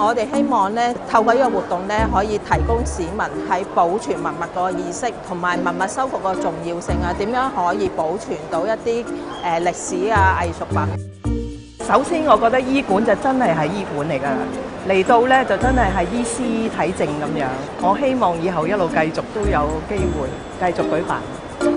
我哋希望咧透過呢個活動咧，可以提供市民喺保存文物個意識，同埋文物修復個重要性啊，點樣可以保存到一啲歷史啊藝術品。 首先，我覺得醫館就真係醫館嚟㗎啦，嚟到咧就真係醫師睇症咁樣。我希望以後一路繼續都有機會繼續舉辦。